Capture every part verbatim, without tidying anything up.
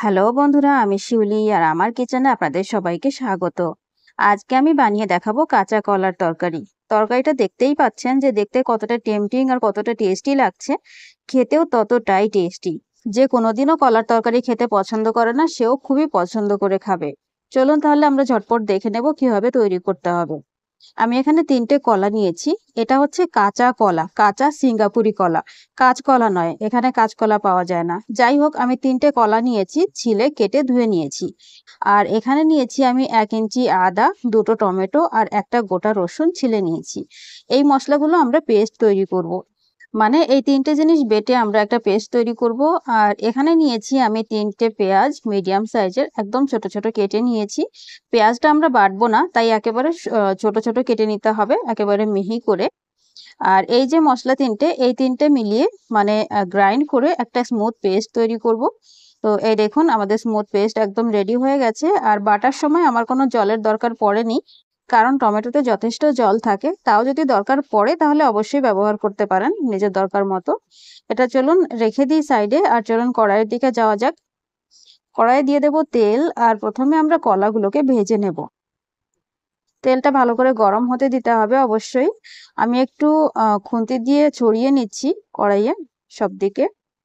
Hello বন্ধুরা, আমি শিউলি আর আমার কিচেনে আপনাদের সবাইকে স্বাগত। আজকে আমি বানিয়ে দেখাবো কাঁচা কলার তরকারি। তরকারিটা দেখতেই পাচ্ছেন যে দেখতে কতটা টেম্পটিং আর কতটা টেস্টি লাগছে, খেতেও ততটাই টেস্টি। যে কোনোদিনও কলার তরকারি খেতে পছন্দ করে না সেও খুবই পছন্দ করে খাবে। চলুন তাহলে আমরা ঝটপট দেখে নেব কিভাবে তৈরি করতে হবে। আমি এখানে তিনটে কলা নিয়েছি। এটা হচ্ছে কাঁচা কলা, কাঁচা সিঙ্গাপুরি কলা, কাঁচকলা নয়, এখানে কাঁচকলা পাওয়া যায় না। যাই হোক, আমি তিনটে কলা নিয়েছি, ছিলে কেটে ধুয়ে নিয়েছি। আর এখানে নিয়েছি আমি এক ইঞ্চি আদা, দুটো টমেটো আর একটা গোটা রসুন ছিলে নিয়েছি। এই মশলাগুলো আমরা পেস্ট তৈরি করব। মানে এই তিনটে জিনিস বেটে আমরা একটা পেস্ট তৈরি করব। আর এখানে নিয়েছি আমি তিনটে পেঁয়াজ, মিডিয়াম সাইজের, একদম ছোট ছোট কেটে নিয়েছি। পেঁয়াজটা আমরা বাটবো না, তাই একেবারে ছোট ছোট কেটে নিতে হবে, একেবারে মিহি করে। আর এই যে মশলা তিনটে, এই তিনটে মিলিয়ে মানে গ্রাইন্ড করে একটা স্মুথ পেস্ট তৈরি করব। তো এই দেখুন আমাদের স্মুথ পেস্ট একদম রেডি হয়ে গেছে। আর বাটার সময় আমার কোনো জলের দরকার পড়েনি, কারণ টমেটোতে যথেষ্ট জল থাকে। তাও যদি দরকার পড়ে তাহলে অবশ্যই ব্যবহার করতে পারেন নিজের দরকার মতো। এটা চলুন রেখে দিই সাইডে, আর চলুন কড়াইয়ের দিকে যাওয়া যাক। কড়াইয়ে দিয়ে দেব তেল, আর প্রথমে আমরা কলাগুলোকে ভেজে নেব। তেলটা ভালো করে গরম হতে দিতে হবে অবশ্যই। আমি একটু খুন্তি দিয়ে ছড়িয়ে নিচ্ছি কড়াইয়ে সব দিকে।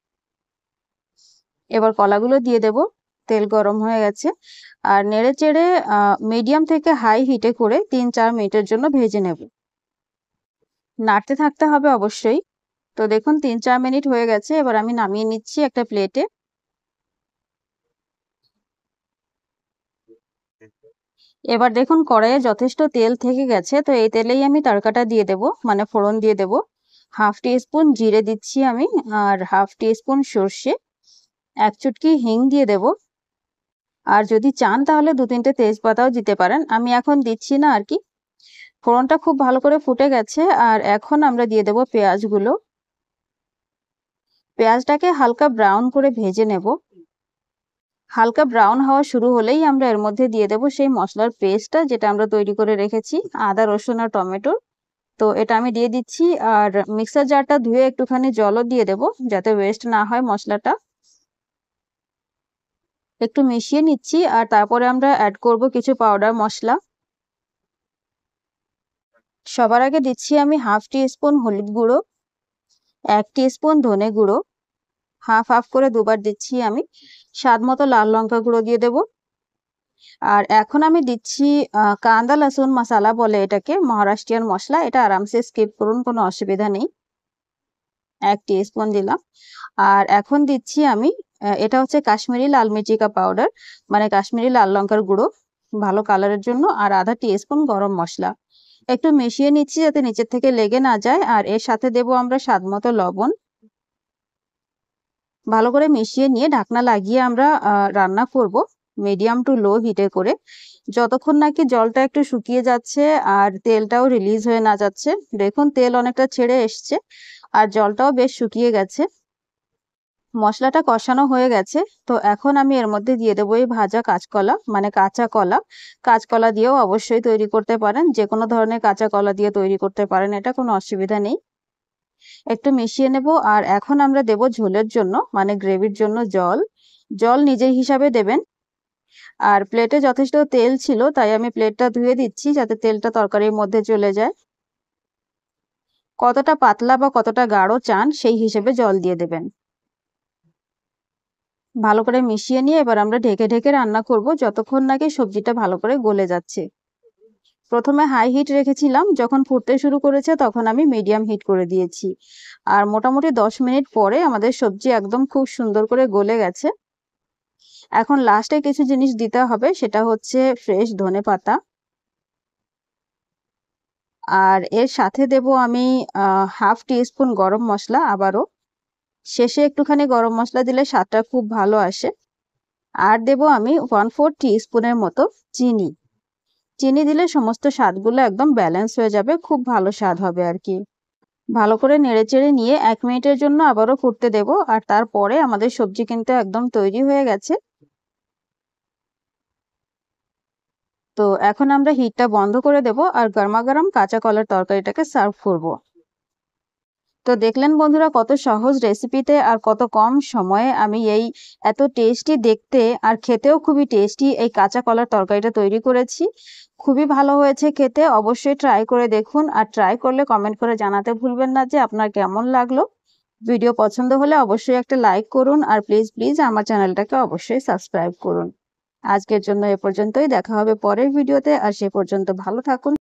এবার কলাগুলো দিয়ে দেব। তেল গরম হয়ে গেছে। আর নেড়ে চেড়ে মিডিয়াম থেকে হাই হিটে করে তিন চার মিনিটের জন্য ভেজে নেব। নাড়তে থাকতে হবে অবশ্যই। তো দেখুন তিন চার মিনিট হয়ে গেছে, এবার আমি নামিয়ে নিচ্ছি একটা প্লেটে। এবার দেখুন কড়াইয়ে যথেষ্ট তেল থেকে গেছে, তো এই তেলেই আমি তড়কাটা দিয়ে দেব, মানে ফোড়ন দিয়ে দেব। হাফ টি স্পুন জিরে দিচ্ছি আমি, আর হাফ টি স্পুন সর্ষে, এক চুটকি হিং দিয়ে দেব। আর যদি চান তাহলে দু তিনটে তেজপাতাও দিতে পারেন, আমি এখন দিচ্ছি না আর কি। ফোড়নটা খুব ভালো করে ফুটে গেছে, আর এখন আমরা দিয়ে দেব পেঁয়াজগুলো। পেঁয়াজটাকে হালকা ব্রাউন করে ভেজে নেব। হালকা ব্রাউন হওয়া শুরু হলেই আমরা এর মধ্যে দিয়ে দেব সেই মশলার পেস্টটা, যেটা আমরা তৈরি করে রেখেছি, আদা রসুন আর টমেটো। তো এটা আমি দিয়ে দিচ্ছি। আর মিক্সার জারটা ধুয়ে একটুখানি জলও দিয়ে দেব, যাতে ওয়েস্ট না হয় মশলাটা। একটু মিশিয়ে নিচ্ছি, আর তারপরে আমরা অ্যাড করব কিছু পাউডার মশলা। সবার আগে দিচ্ছি আমি হাফ টি স্পুন হলুদ গুঁড়ো, এক টি স্পুন ধনে গুঁড়ো, হাফ হাফ করে দুবার দিচ্ছি আমি। স্বাদ মতো লাল লঙ্কা গুঁড়ো দিয়ে দেব। আর এখন আমি দিচ্ছি কান্দা লসুন মশলা বলে এটাকে, মহারাষ্ট্রিয়ান মশলা। এটা আরামসে স্কিপ করুন, কোনো অসুবিধা নেই। এক টি স্পুন দিলাম। আর এখন দিচ্ছি আমি, এটা হচ্ছে কাশ্মীরি লাল মির্চিকা পাউডার, মানে কাশ্মীরি লাল লঙ্কার গুঁড়ো, ভালো কালারের জন্য। আর আধা টি স্পুন গরম মশলা। একটু মিশিয়ে নিচ্ছি যাতে নিচের থেকে লেগে না যায়। আর এর সাথে দেব আমরা স্বাদ মতো লবণ। ভালো করে মিশিয়ে নিয়ে ঢাকনা লাগিয়ে আমরা রান্না করব মিডিয়াম টু লো হিটে করে, যতক্ষণ নাকি জলটা একটু শুকিয়ে যাচ্ছে আর তেলটাও রিলিজ হয়ে না যাচ্ছে। দেখুন তেল অনেকটা ছেড়ে এসছে, আর জলটাও বেশ শুকিয়ে গেছে। মশলাটা কষানো হয়ে গেছে। তো এখন আমি এর মধ্যে দিয়ে দেবো এই ভাজা কাঁচকলা, মানে কাঁচা কলা। কাঁচকলা দিয়েও অবশ্যই তৈরি করতে পারেন, যে কোনো ধরনের কাঁচা কলা দিয়ে তৈরি করতে পারেন, এটা কোনো অসুবিধা নেই। একটু মিশিয়ে নেব। আর এখন আমরা দেব ঝোলের জন্য, মানে গ্রেভির জন্য জল। জল নিজের হিসাবে দেবেন। আর প্লেটে যথেষ্ট তেল ছিল, তাই আমি প্লেটটা ধুয়ে দিচ্ছি যাতে তেলটা তরকারির মধ্যে চলে যায়। কতটা পাতলা বা কতটা গাঢ় চান সেই হিসেবে জল দিয়ে দেবেন। ভালো করে মিশিয়ে নিয়ে এবার আমরা ঢেকে ঢেকে রান্না করব যতক্ষণ নাকি সবজিটা ভালো করে গলে যাচ্ছে। প্রথমে হাই হিট রেখেছিলাম, যখন ফুটতে শুরু করেছে তখন আমি মিডিয়াম হিট করে দিয়েছি। আর মোটামুটি দশ মিনিট পরে আমাদের সবজি একদম খুব সুন্দর করে গলে গেছে। এখন লাস্টে কিছু জিনিস দিতে হবে, সেটা হচ্ছে ফ্রেশ ধনেপাতা। আর এর সাথে দেব আমি হাফ টি স্পুন গরম মশলা আবারও। শেষে একটুখানি গরম মশলা দিলে স্বাদটা খুব ভালো আসে। আর দেব আমি ওয়ান ফোর টি স্পুনের মতো চিনি। চিনি দিলে সমস্ত স্বাদগুলো একদম ব্যালেন্স হয়ে যাবে, খুব ভালো স্বাদ হবে আর কি। ভালো করে নেড়েচেড়ে নিয়ে এক মিনিটের জন্য আবারও ফুটতে দেব। আর তারপরে আমাদের সবজি কিন্তু একদম তৈরি হয়ে গেছে। তো এখন আমরা হিটটা বন্ধ করে দেব, আর গরমা গরম কাঁচা কলার তরকারিটাকে সার্ভ করব। তো দেখলেন বন্ধুরা কত সহজ রেসিপিতে আর কত কম সময়ে আমি এই এত টেস্টি দেখতে আর খেতেও খুবই টেস্টি এই কাঁচা কলার তরকারিটা তৈরি করেছি। খুবই ভালো হয়েছে খেতে, অবশ্যই ট্রাই করে দেখুন আর ট্রাই করলে কমেন্ট করে জানাতে ভুলবেন না যে আপনার কেমন লাগলো। ভিডিও পছন্দ হলে অবশ্যই একটা লাইক করুন আর প্লিজ প্লিজ আমার চ্যানেলটাকে অবশ্যই সাবস্ক্রাইব করুন। আজকের জন্য এ পর্যন্তই, দেখা হবে পরের ভিডিওতে, আর সে পর্যন্ত ভালো থাকুন।